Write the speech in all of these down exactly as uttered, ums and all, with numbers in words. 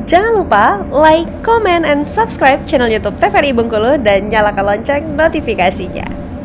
Jangan lupa like, comment, and subscribe channel YouTube T V R I Bengkulu dan nyalakan lonceng notifikasinya.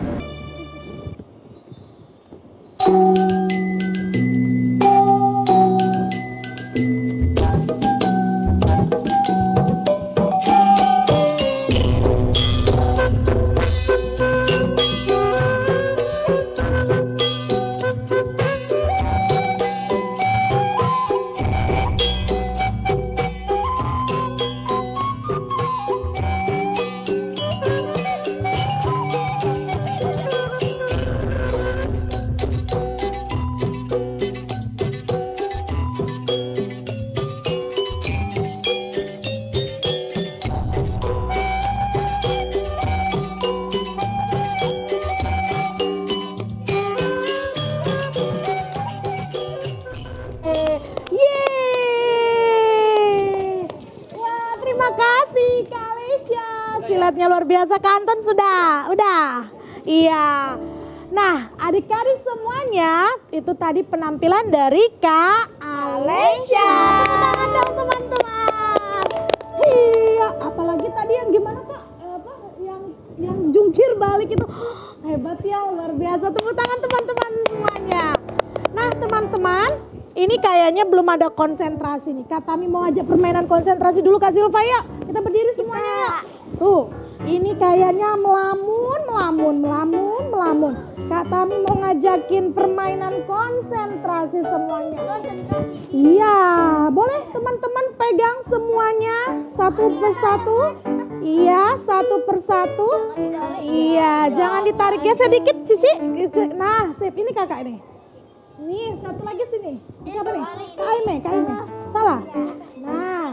Silatnya luar biasa, Kanton sudah, udah, iya. Nah, adik-adik semuanya, itu tadi penampilan dari Kak Alesya. Tepuk tangan dong teman-teman. Iya, apalagi tadi yang gimana Kak? Apa? Yang yang jungkir balik itu hebat ya, luar biasa. Tepuk tangan teman-teman semuanya. Nah, teman-teman, ini kayaknya belum ada konsentrasi nih. Kak Tami mau ajak permainan konsentrasi dulu, Kak Silva ya. Kita berdiri semuanya ya. Tuh, ini kayaknya melamun, melamun, melamun, melamun. Kak Tami mau ngajakin permainan konsentrasi semuanya. Iya, boleh teman-teman pegang semuanya satu persatu. Iya, satu persatu. Iya, jangan ditarik ya sedikit, Cici. Nah, sip, ini kakak nih. Nih, satu lagi sini. Siapa nih? Kak Aime, Kak Aime. Salah. Nah.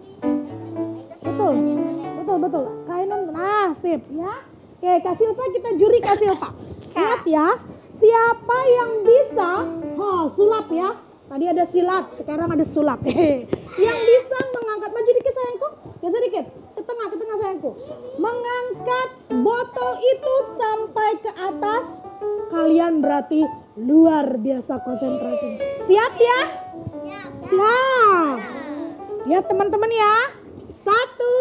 Betul. Betul, betul. Kak Ainun. Nah, sip ya. Oke, Kak Silva, kita juri Kak Silva. Ingat ya, siapa yang bisa, oh, sulap ya. Tadi ada silat, sekarang ada sulap. Yang bisa mengangkat, maju dikit sayangku. Geser dikit. Ke tengah, ke tengah sayangku. Mengangkat botol itu sampai ke atas. Kalian berarti luar biasa konsentrasi. Siap ya? Siap. Siap. Lihat teman-teman ya. Satu.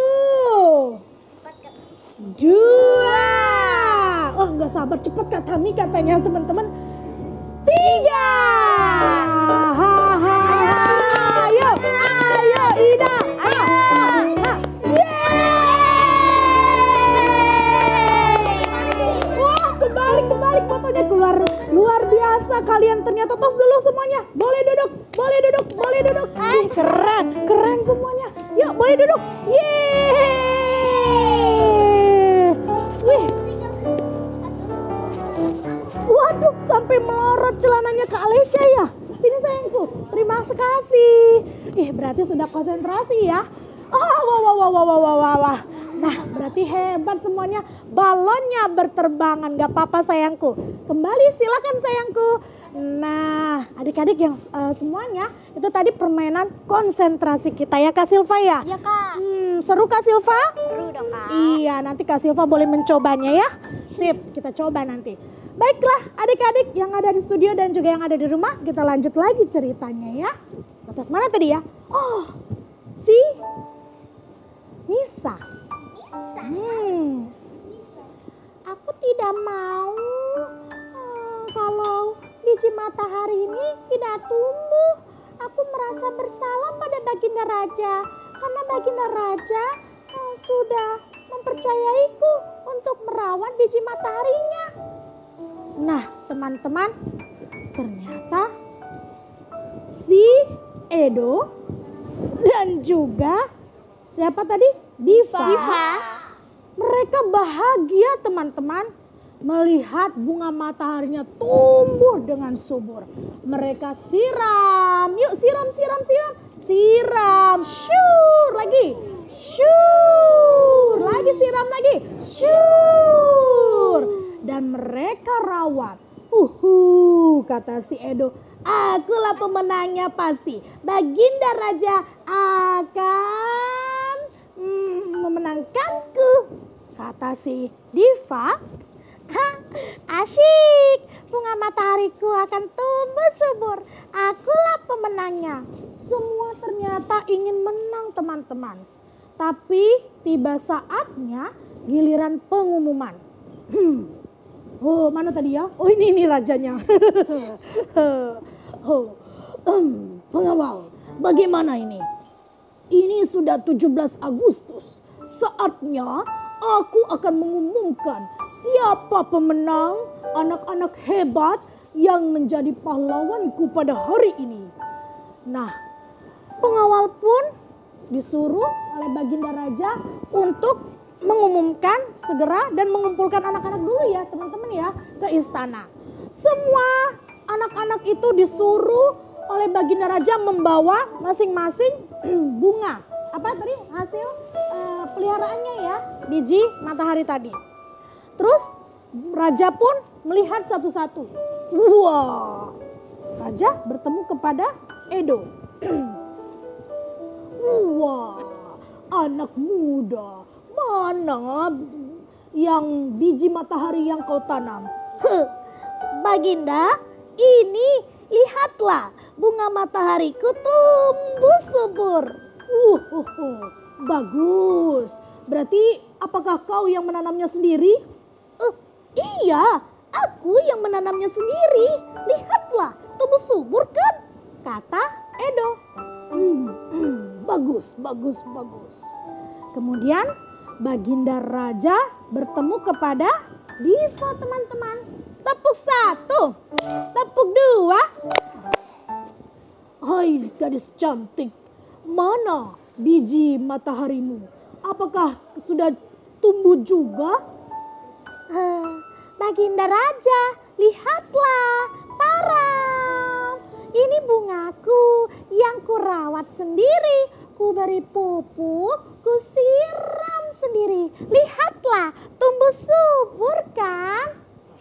Dua. Oh nggak sabar, cepet Kak Tami katanya teman-teman. Tiga. Hahaha. Ayo, ayo Ida. Ha, ha, ha. Wah kebalik, kebalik botolnya keluar. Luar biasa kalian ternyata. Tos dulu semuanya. Boleh duduk, boleh duduk, boleh duduk. Ih, keren, keren semuanya. Yuk boleh duduk. Yeay. Wih. Waduh, sampai melorot celananya Kak Alesya ya. Sini sayangku. Terima kasih. Ih, berarti sudah konsentrasi ya. Oh, wah, wah, wah, wah, wah, wah, wah. Nah, berarti hebat semuanya. Balonnya berterbangan. Gak apa-apa sayangku. Kembali silakan sayangku. Nah, adik-adik yang uh, semuanya itu tadi permainan konsentrasi kita ya Kak Silva ya? Iya Kak. Hmm, seru Kak Silva? Seru dong Kak. Iya, nanti Kak Silva boleh mencobanya ya. Sip, kita coba nanti. Baiklah adik-adik yang ada di studio dan juga yang ada di rumah, kita lanjut lagi ceritanya ya. Atas mana tadi ya? Oh, si Nisa. Nisa. Hmm. Aku tidak mau hmm, kalau biji matahari ini tidak tumbuh. Aku merasa bersalah pada Baginda Raja. Karena Baginda Raja hmm, sudah mempercayaiku untuk merawat biji mataharinya. Nah teman-teman, ternyata si Edo dan juga siapa tadi? Diva. Diva. Mereka bahagia teman-teman melihat bunga mataharinya tumbuh dengan subur. Mereka siram, yuk siram, siram, siram, siram, syur lagi, syur, lagi siram lagi, syur. Dan mereka rawat. Uhu, kata si Edo, akulah pemenangnya pasti. Baginda Raja akan mm, memenangkanku, kata si Diva. Asyik, bunga matahariku akan tumbuh subur. Akulah pemenangnya. Semua ternyata ingin menang teman-teman. Tapi tiba saatnya giliran pengumuman. Hmm. Oh, mana tadi ya? Oh, ini ini rajanya. Oh, um, pengawal, bagaimana ini? Ini sudah tujuh belas Agustus. Saatnya aku akan mengumumkan siapa pemenang anak-anak hebat yang menjadi pahlawanku pada hari ini. Nah, pengawal pun disuruh oleh Baginda Raja untuk mengumumkan segera dan mengumpulkan anak-anak dulu ya teman-teman ya ke istana. Semua anak-anak itu disuruh oleh Baginda Raja membawa masing-masing bunga. Apa tadi hasil uh, peliharaannya ya, biji matahari tadi. Terus raja pun melihat satu-satu. Wah, raja bertemu kepada Edo. Wah, anak muda, mana yang biji matahari yang kau tanam? Huh, Baginda, ini lihatlah bunga matahariku tumbuh subur. Uh, uh, uh, bagus. Berarti apakah kau yang menanamnya sendiri? Uh, iya, aku yang menanamnya sendiri. Lihatlah, tumbuh subur kan? Kata Edo. Hmm, hmm, bagus, bagus, bagus. Kemudian Baginda Raja bertemu kepada Diva teman-teman. Tepuk satu, tepuk dua. Hai gadis cantik. Mana biji mataharimu? Apakah sudah tumbuh juga? Uh, Baginda Raja, lihatlah, taram. Ini bungaku yang kurawat sendiri. Ku beri pupuk, ku siram sendiri. Lihatlah, tumbuh subur kan?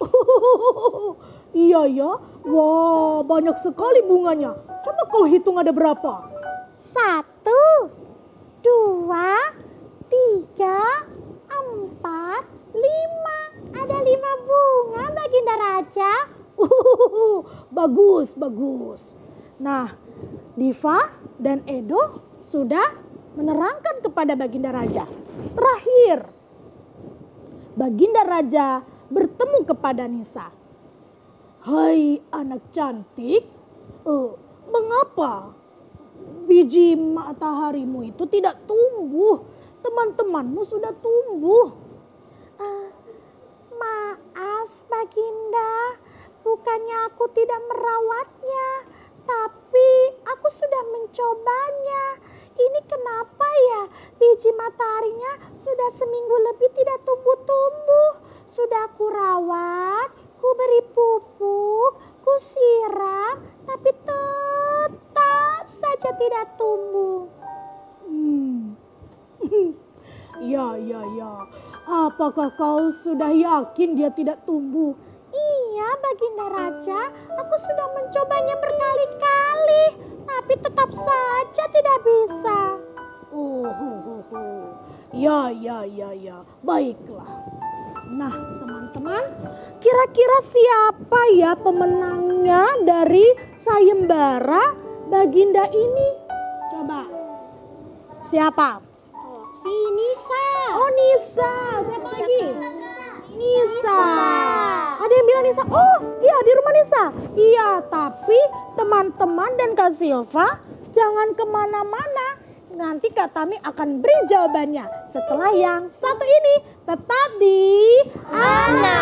Iya ya, wah banyak sekali bunganya. Coba kau hitung ada berapa? Satu, dua, tiga, empat, lima. Ada lima bunga Baginda Raja. Uh, bagus, bagus. Nah, Diva dan Edo sudah menerangkan kepada Baginda Raja. Terakhir, Baginda Raja bertemu kepada Nisa. Hai anak cantik, uh, mengapa biji mataharimu itu tidak tumbuh? Teman-temanmu sudah tumbuh. Uh, maaf Baginda, bukannya aku tidak merawatnya, tapi aku sudah mencobanya. Ini kenapa ya biji mataharinya sudah seminggu lebih tidak tumbuh-tumbuh. Sudah aku rawat, ku beri pupuk, ku siram, tapi tetap saja tidak tumbuh. Hmm. Ya, ya, ya. Apakah kau sudah yakin dia tidak tumbuh? Iya, Baginda Raja. Aku sudah mencobanya berkali-kali, tapi tetap saja tidak bisa. Oh, oh, oh, oh. Ya, ya, ya, ya. Baiklah. Nah, teman-teman, kira-kira siapa ya pemenangnya dari sayembara Baginda ini? Coba. Siapa? Si Nisa. Oh, Nisa. Siapa lagi? Nisa. Ada yang bilang Nisa. Oh, iya di rumah Nisa. Iya, tapi teman-teman dan Kak Silva jangan kemana-mana. Nanti Kak Tami akan beri jawabannya setelah yang satu ini. Tetap di Anak